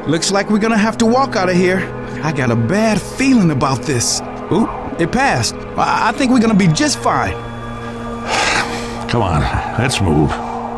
Looks like we're gonna have to walk out of here. I got a bad feeling about this. Ooh, it passed. I think we're gonna be just fine. Come on, let's move.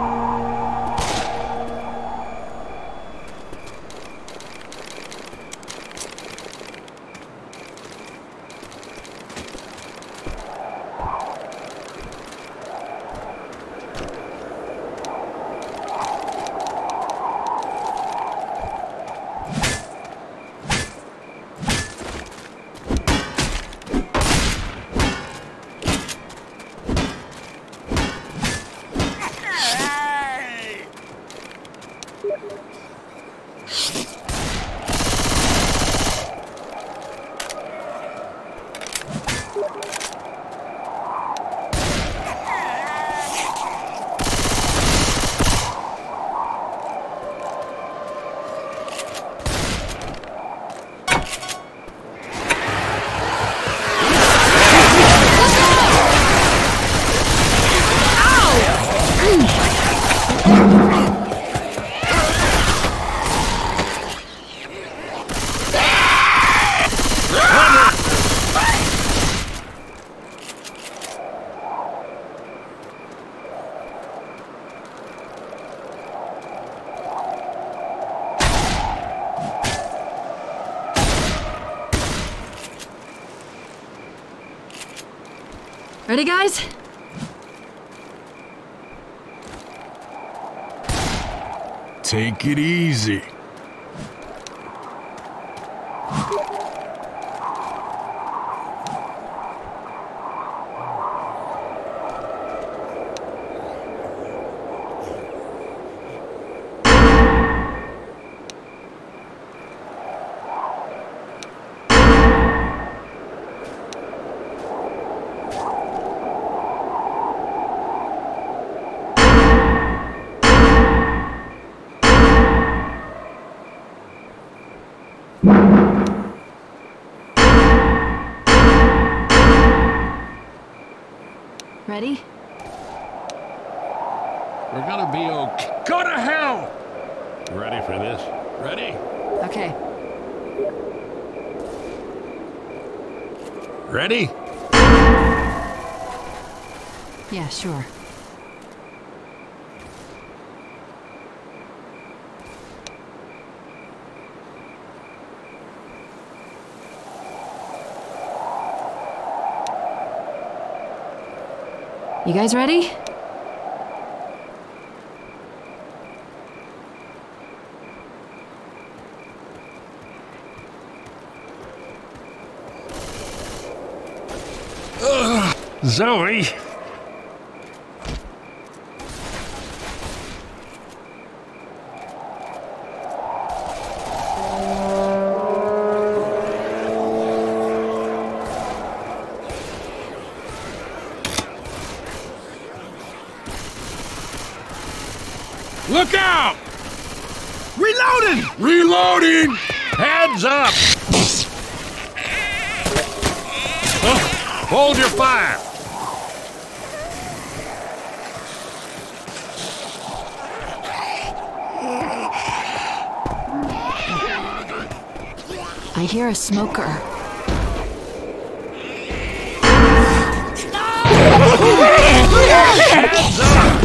Ready, guys? Take it easy. Ready? We're gonna be okay. Go to hell! Ready for this? Ready? Okay. Ready? Yeah, sure. You guys ready? Zoe! Look out! Reloading! Reloading! Heads up! Hold your fire! I hear a smoker. Heads up!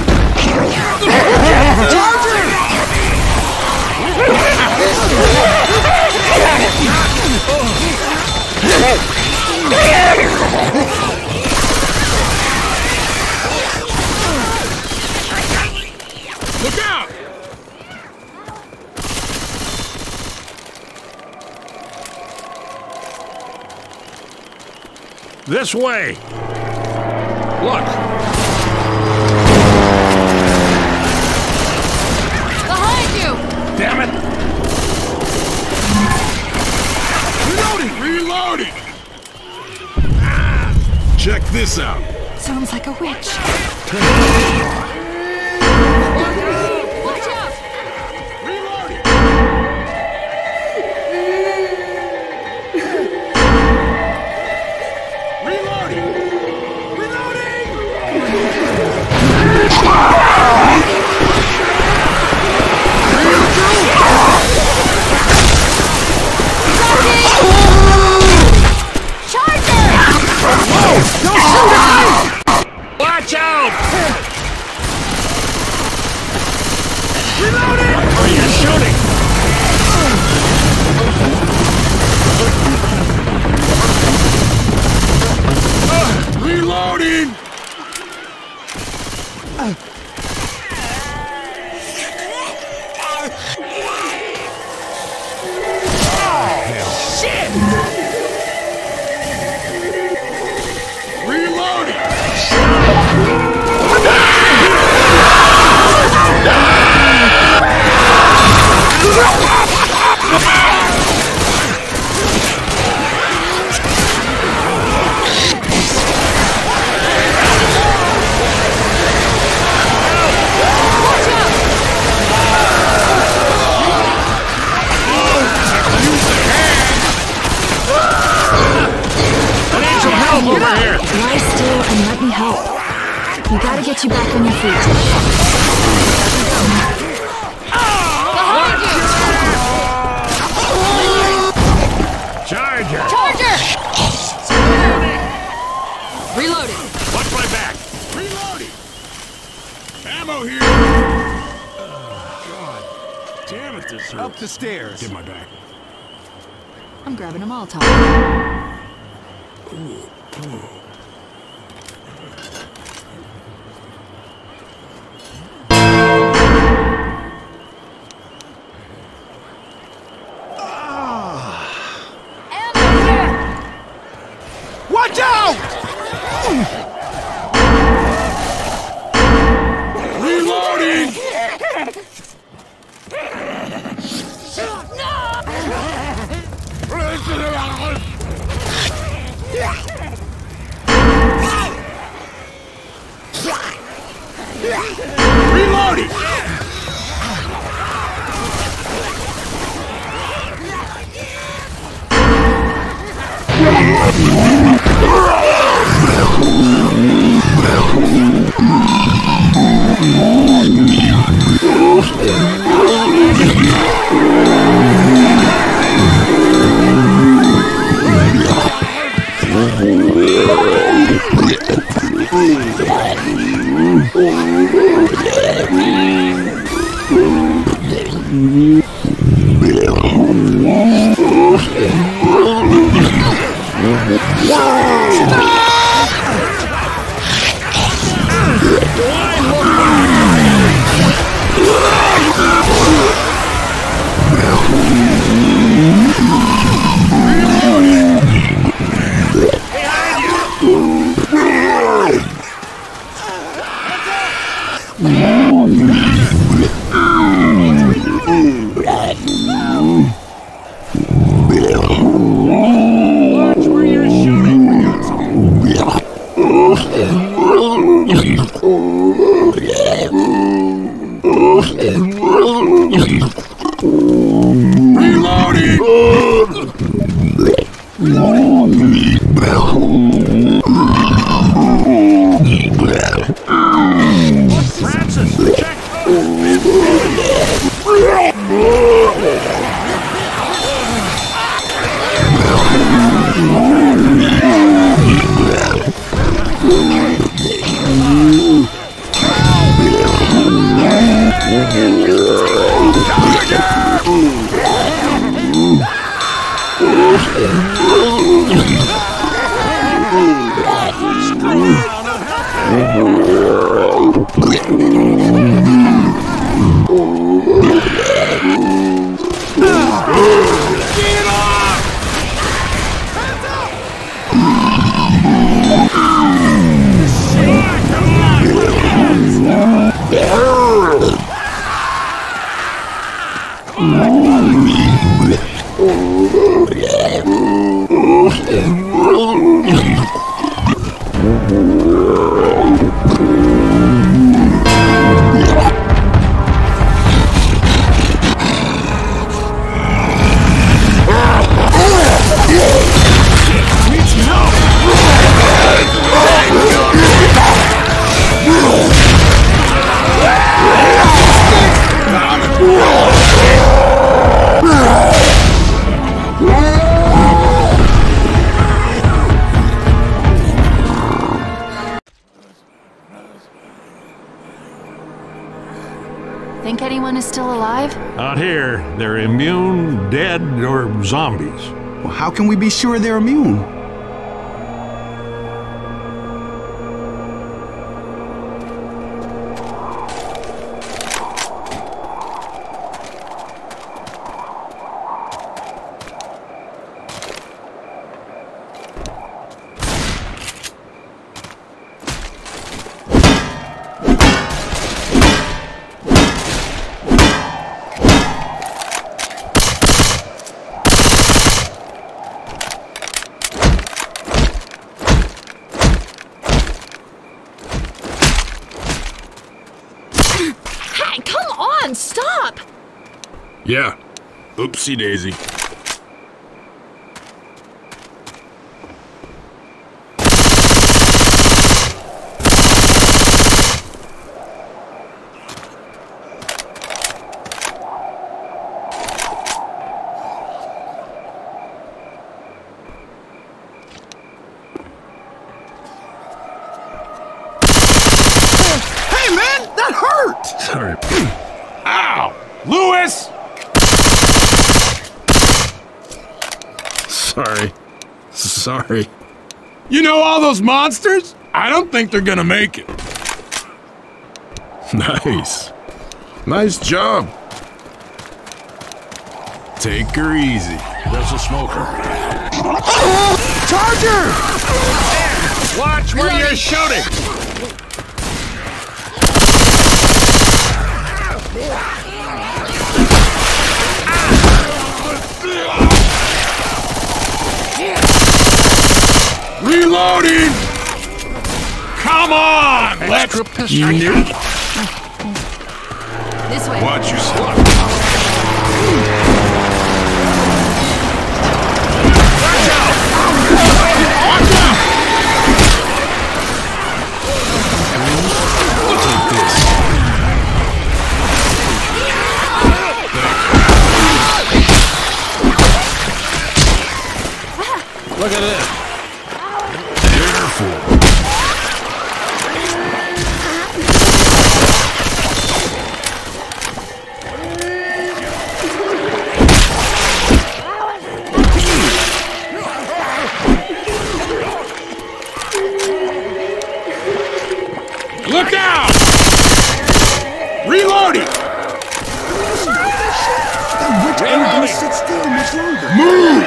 Look out! This way! Look! Behind you! Damn it! Reloading! Reloading! Check this out. Sounds like a witch. Watch out! Reloading! Reloading! Reloading! Help over here! Lie still and let me help. We gotta get you back on your feet. Behind you! Charger! Charger! Reloading. Watch my back! Reloading! Ammo here! God damn it, this hurts. Up the stairs. Get my back. I'm grabbing a Molotov. Watch out! Reloading! Reloading! Watch where you're shooting! Francis, check! Think anyone is still alive? Out here, they're immune, dead, or zombies. Well, how can we be sure they're immune? Hey, come on, stop! Yeah. Oopsie daisy. Sorry. You know all those monsters? I don't think they're gonna make it. Nice. Nice job. Take her easy. There's a smoker. Charger! Watch where you're shooting! Reloading! Come on! Let's nuke! This way. Watch yourself. Look at this. Careful. Look out! Reloading! Sit still much longer. Move!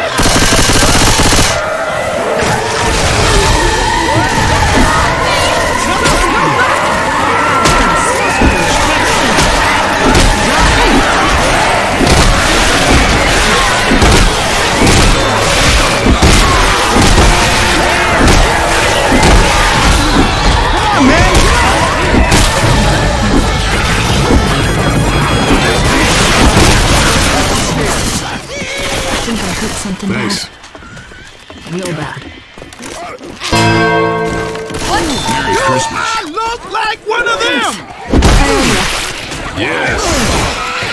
Something Thanks. bad. Real bad. Merry Christmas. I look like one of them! Yes.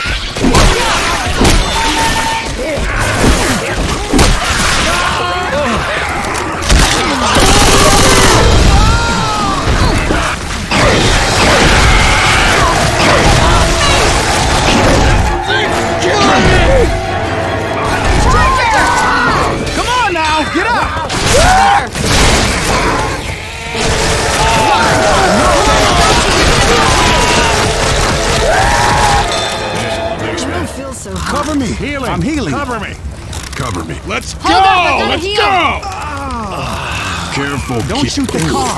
Come on now, get up! Thanks, man. I feel so hot. Cover me. Healing. I'm healing. Cover me. Cover me. Let's go! Hold up, I gotta Let's heal. go! Careful, Don't kid. shoot the car.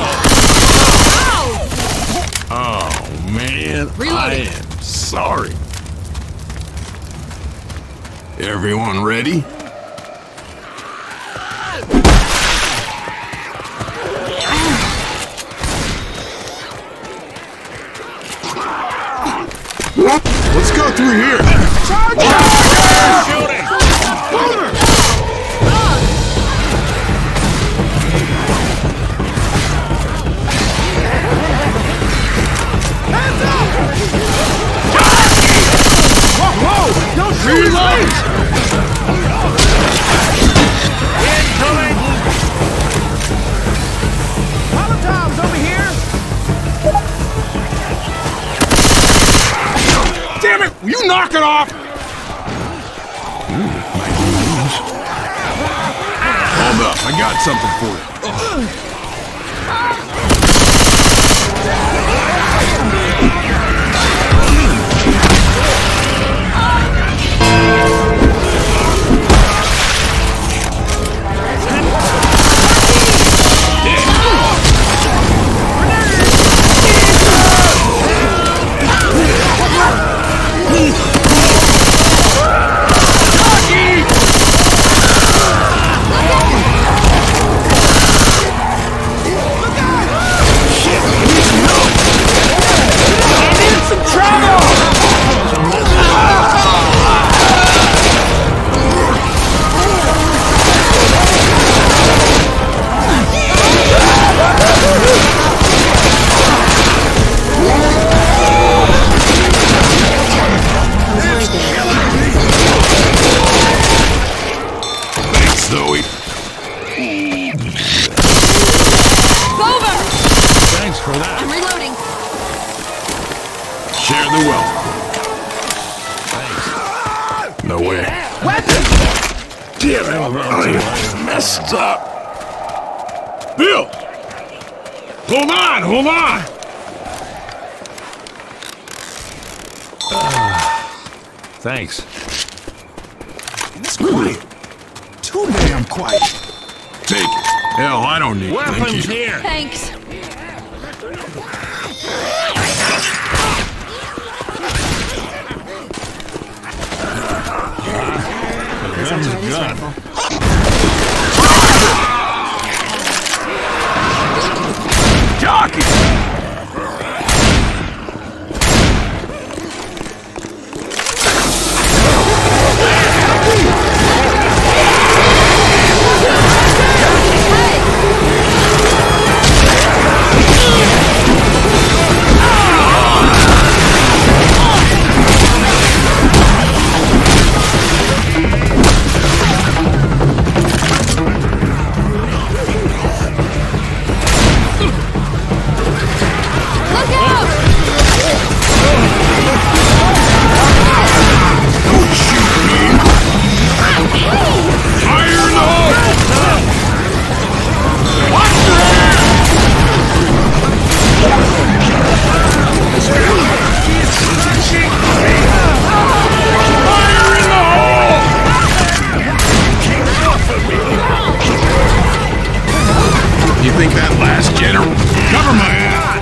Oh, man. I Reloading. am sorry. Everyone ready? Let's go through here. Shooting! Whoa! Don't shoot! Reload! Molotovs over here! Damn it! Will you knock it off? Hold up. I got something for you. Zoe. Over! Thanks for that. I'm reloading. Share the wealth. Thanks. No way. Weapon! Damn it. messed up. Bill! Hold on, hold on! Thanks. It's quiet. Too damn quiet. Take it. Hell, I don't need it. Thank Weapons you. here. Thanks. Gun's a gun. Jockey! You think that last general? Cover my ass!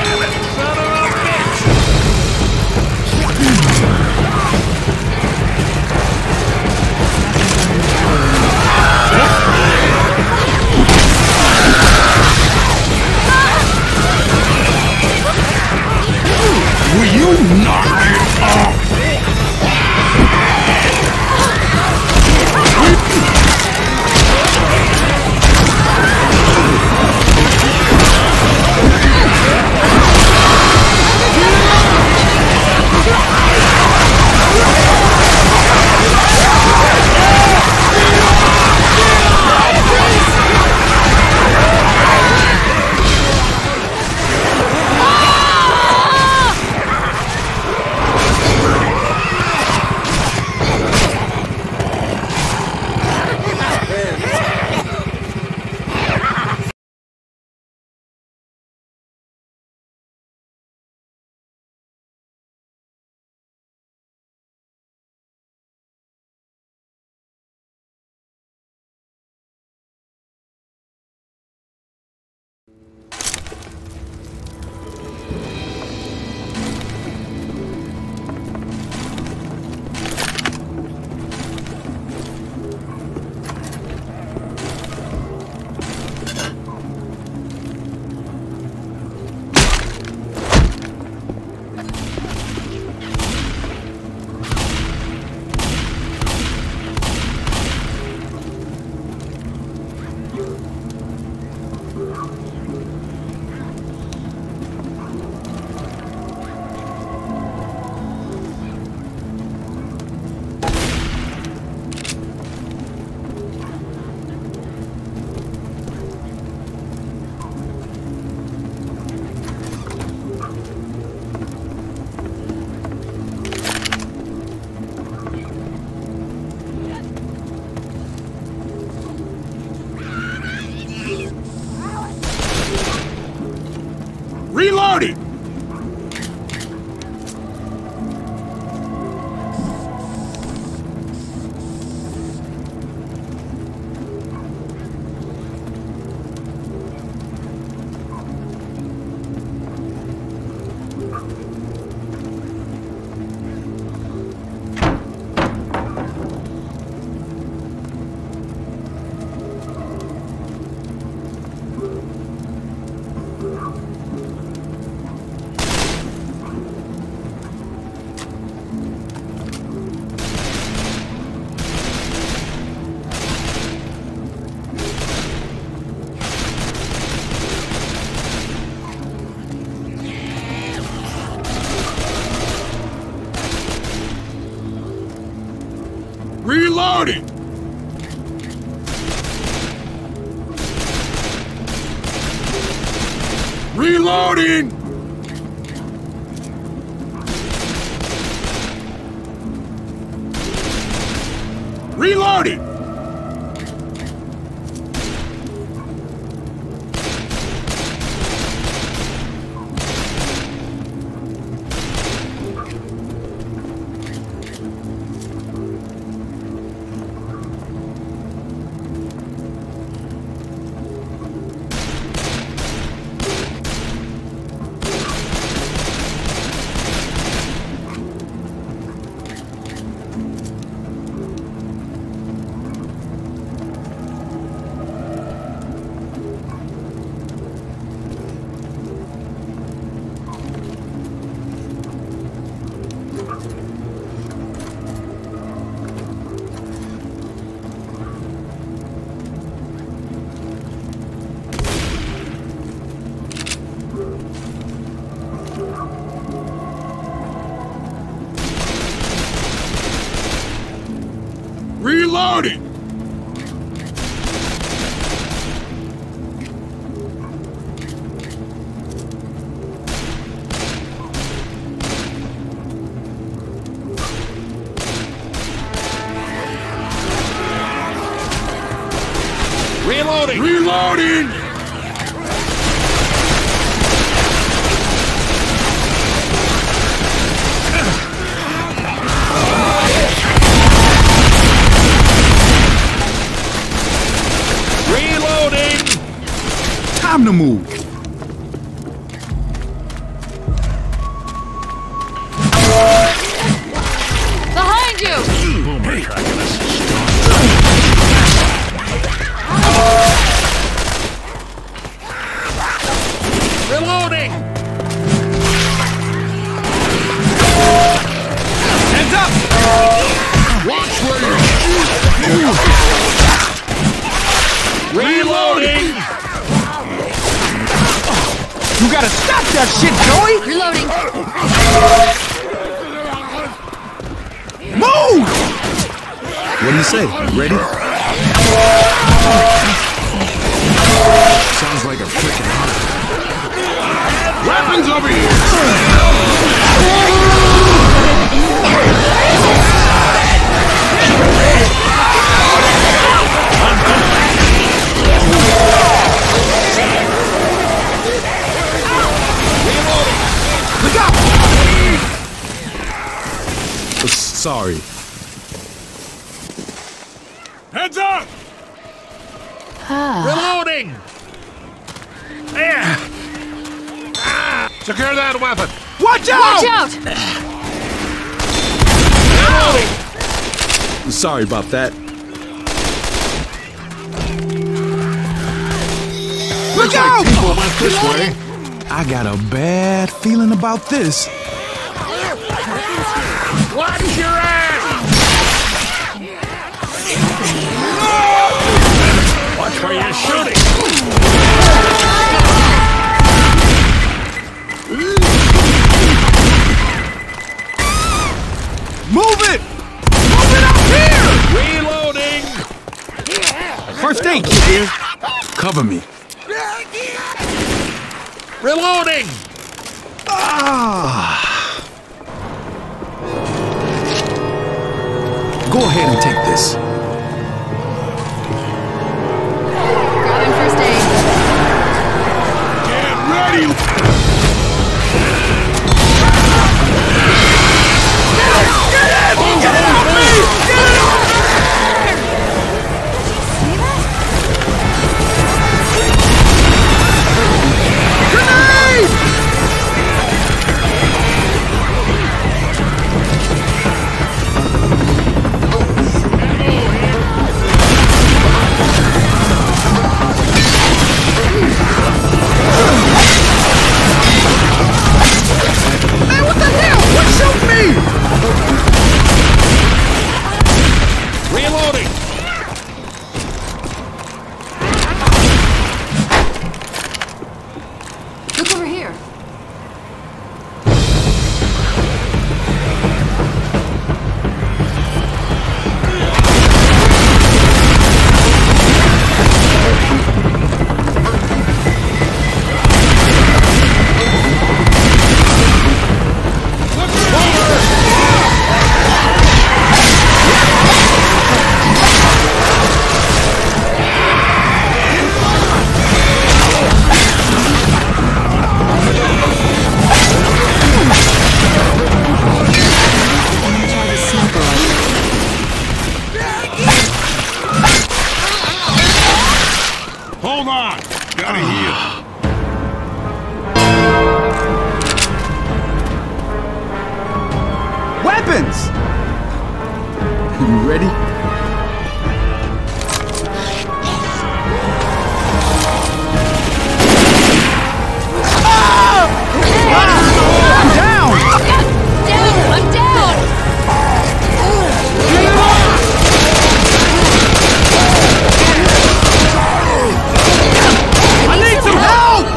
Will you knock it off? Reloading! Reloading! Reloading! Reloading! Reloading! Reloading! Reloading! Time to move. Behind you! Boomer tracking us. Reloading! Heads up! Watch where you shoot! Reloading! You gotta stop that shit, Joey! Reloading. Move! What do you say? Ready? Sounds like a freaking heart. Weapons over here! Look out! Sorry. Heads up! Reloading! There! Secure that weapon! Watch out! Watch out! Sorry about that. Look out! People went this way. I got a bad feeling about this. Watch your ass! Watch where you're shooting! Move it! Move it up here! Reloading! First aid kit here. Cover me. Reloading! Go ahead and take this. Grabbing first aid. Get ready! Hey, what the hell? What shoot me? Reloading! Look over here. Hold on! Gotta heal. Weapons! You ready? I'm down! I'm down! I need some help!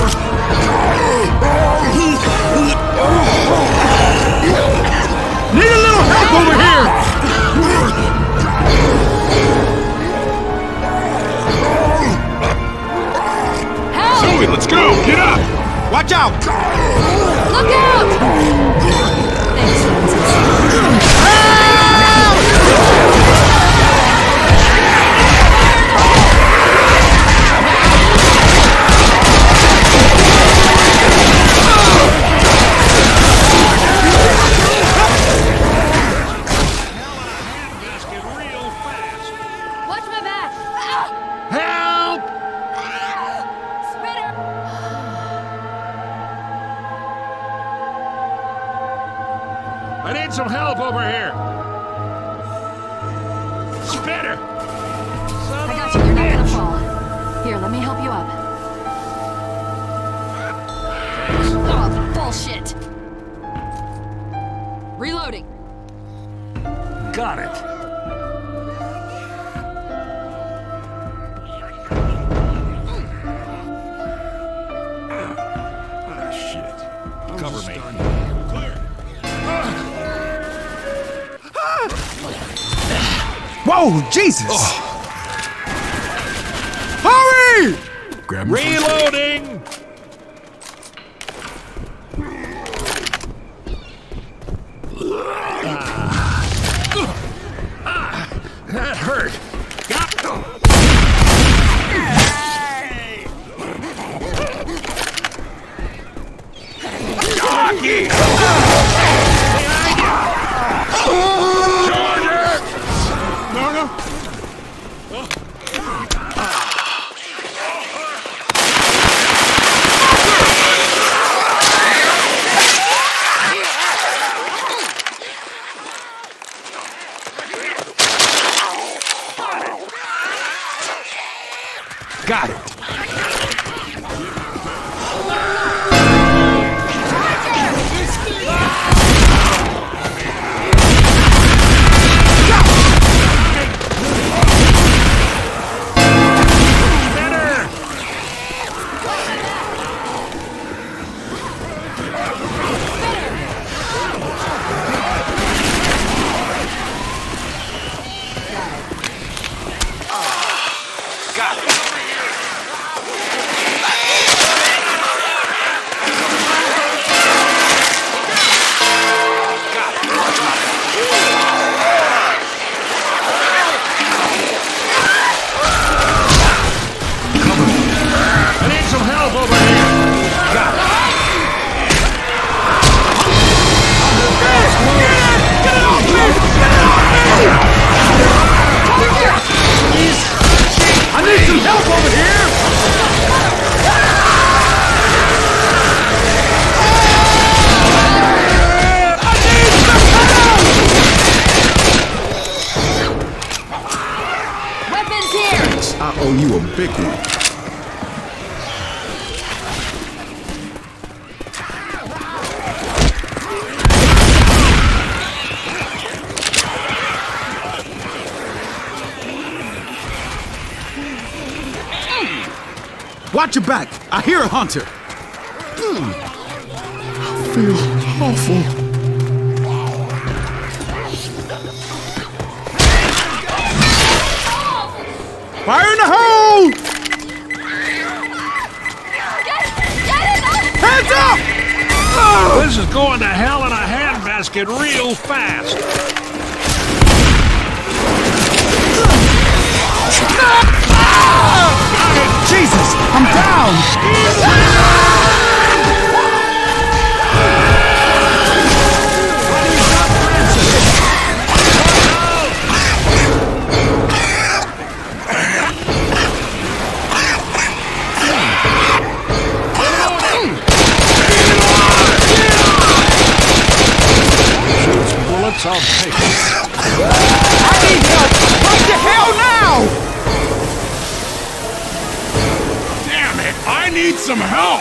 Need a little help over here! Help! Zoe, let's go! Get up! Watch out! Look out! Thanks, Francis. some help over here. Spitter! I got you. You're not gonna fall. Here, let me help you up. Oh, bullshit. Reloading. Got it. Shit. Cover me. Clear. Whoa, Jesus! Hurry! Grab him. Reloading! That hurt. Jockey! No, no. Got it. I need some help over here. Got it. I need some help over here! Weapons here! I owe you a big one. Watch your back! I hear a hunter! I feel awful. Fire in the hole! Hands up! This is going to hell in a handbasket real fast. Jesus, I'm down! Bullets, I'll take it. I need help! What the hell now? Damn it! I need some help!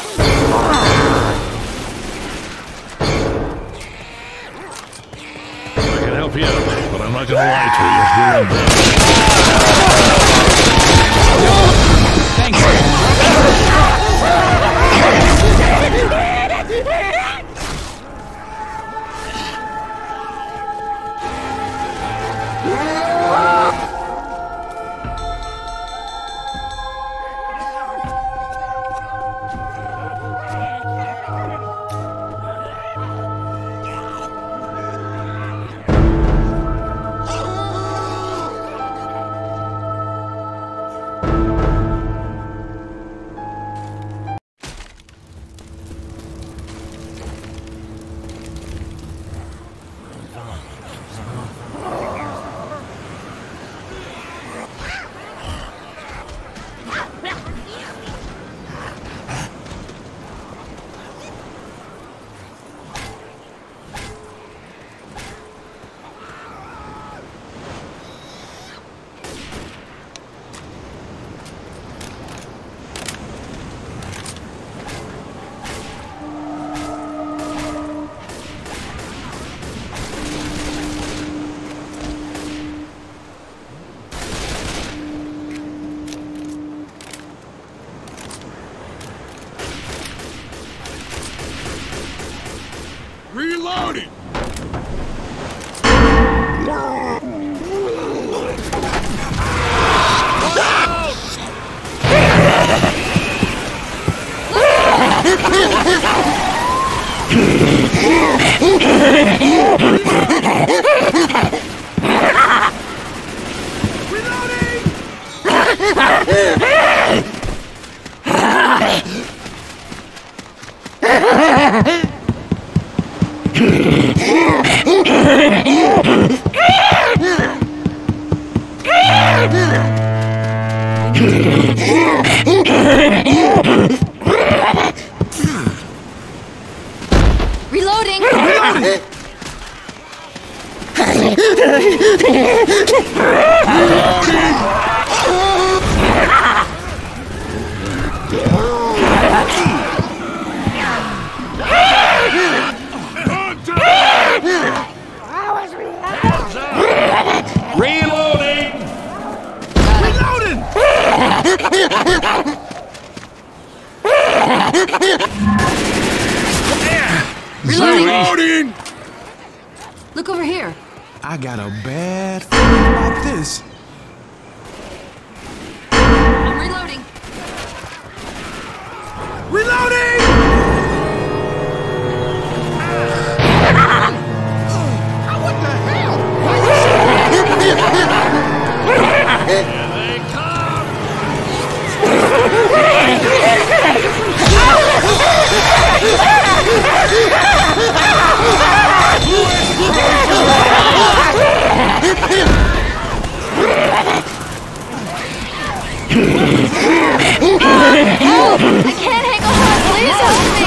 I can help you, but I'm not gonna lie to you. You're in bed. Reloading! Reloading! Reloading! Reloading! Look over here. I got a bad feeling about this. I'm reloading. Reloading! What the hell? Here they come! Help! I can't hang on! Please help me!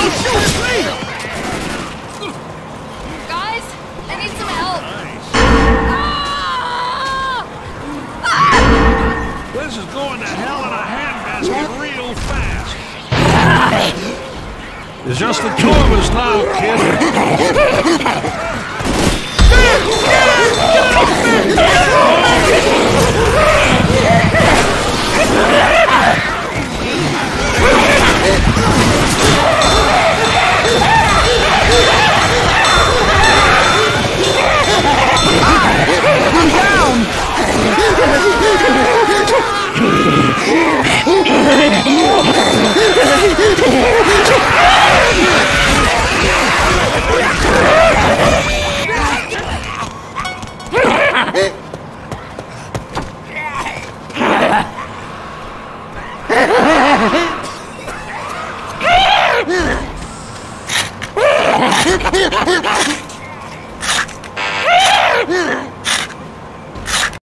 Guys, I need some help! Ah! This is going to hell in a handbasket real fast. There's just the two of us now, kid. I'm down!